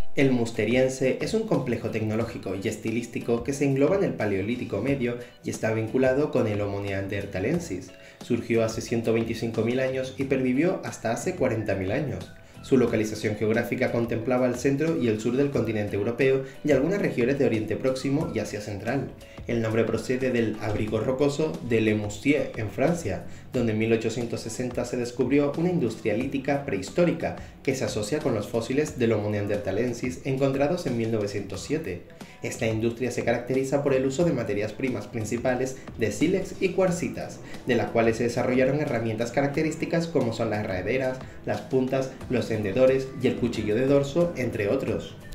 El Musteriense es un complejo tecnológico y estilístico que se engloba en el Paleolítico Medio y está vinculado con el Homo neanderthalensis. Surgió hace 125.000 años y pervivió hasta hace 40.000 años. Su localización geográfica contemplaba el centro y el sur del continente europeo y algunas regiones de Oriente Próximo y Asia Central. El nombre procede del abrigo rocoso de Le Moustiers, en Francia, donde en 1860 se descubrió una industria lítica prehistórica que se asocia con los fósiles del Homo neanderthalensis encontrados en 1907. Esta industria se caracteriza por el uso de materias primas principales de sílex y cuarcitas, de las cuales se desarrollaron herramientas características como son las herraderas, las puntas, los tendedores y el cuchillo de dorso, entre otros.